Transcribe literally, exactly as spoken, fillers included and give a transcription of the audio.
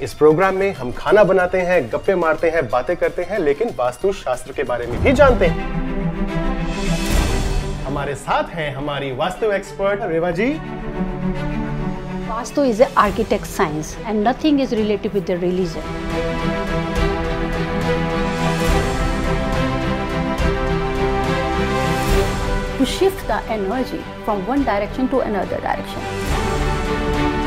इस प्रोग्राम में हम खाना बनाते हैं, गप्पे मारते हैं, बातें करते हैं, लेकिन वास्तु शास्त्र के बारे में भी जानते हैं। हमारे साथ हैं हमारी vastu expert Reva ji. Vastu is an architect science and nothing is related with the religion. To shift the energy from one direction to another direction.